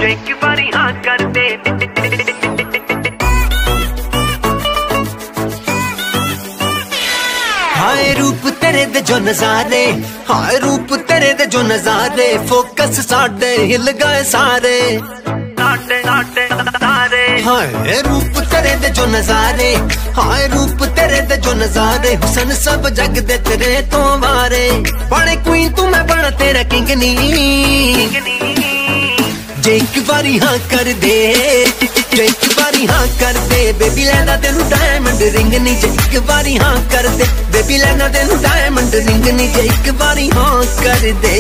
जे एक बारी हाँ कर दे। हाय रूप तेरे दे जो नजारे, हाय रूप तेरे दे जो नजारे, फोकस साडे हिल गए सारे, हाय रूप तेरे दे जो नजारे, हाय रूप तेरे दे जो नजारे, हुसन सब जग दे तेरे तो वारे, बड़े क्वीन तू मैं बना तेरा किंग नी, जे एक बारी हाँ कर दे, जे एक बारी हाँ कर दे, बेबी लेना तेनू डायमंड रिंग नी, जे एक बारी हाँ कर दे, बेबी लेना तेनू डायमंड रिंग नी, जे एक बारी हाँ कर दे।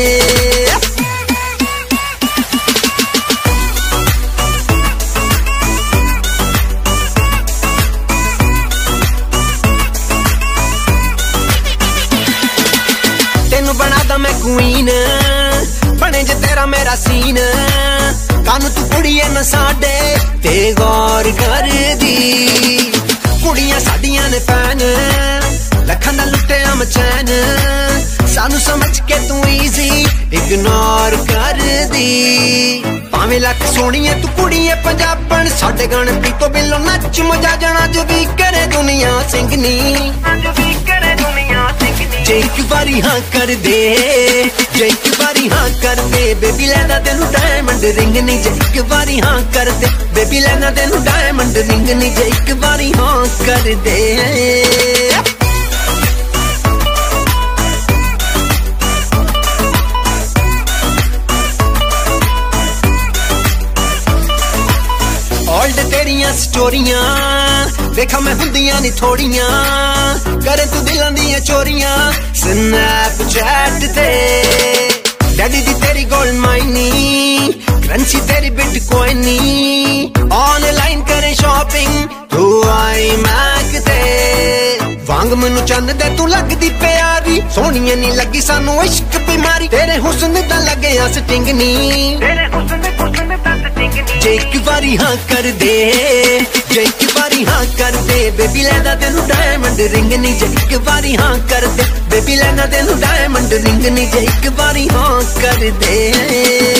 तेनू बना दा मैं क्वीन, बने जे तेरा मेरा सीन, कानू तू कुड़िए न साडे ते गौर कर दी, कुड़ियां साडियां ने फैन, लखन दा लुटे हम चैन, सानू समझ के तू इजी इग्नोर कर दी, भावें लख सोनी है तू कुड़िए पंजाबन, साडे गाने पीतो बिलो नच मजा जाना, जो भी करे दुनिया सिंगनी, जे एक बारी हाँ कर दे, जे एक बारी हाँ कर दे, बेबी लेना तेनू डायमंड रिंग नी, जे एक बारी हाँ कर दे, बेबी लेना तेनू डायमंड रिंग नी, जे एक बारी हाँ कर दे। ओल्ड तेरियां स्टोरियां देखा मैं हुंदियां नी थोड़ियां, करे तू दिलां दियां चोरियां स्नैपचैट ते, डैडी दी तेरी गोल्ड माइनी, करंसी तेरी बिटकॉइनी, ऑनलाइन करे शॉपिंग तू आई मैक ते, वांग मैनू चंद दे तू लगदी प्यारी, सोहणियां नी लगी सानू इश्क बीमारी, तेरे हुस्न दा लगे अस टिंग नी, जे एक बारी हाँ कर दे, जे एक बारी हाँ कर दे, बेबी लेना तेनू डायमंड रिंग नी, जे एक बारी हाँ कर दे, बेबी लेना तेनू डायमंड रिंग नी, जे एक बारी हाँ कर दे।